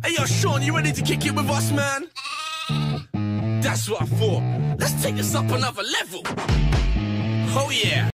Hey, yo, Sean, you ready to kick it with us, man? That's what I thought. Let's take this up another level. Oh, yeah.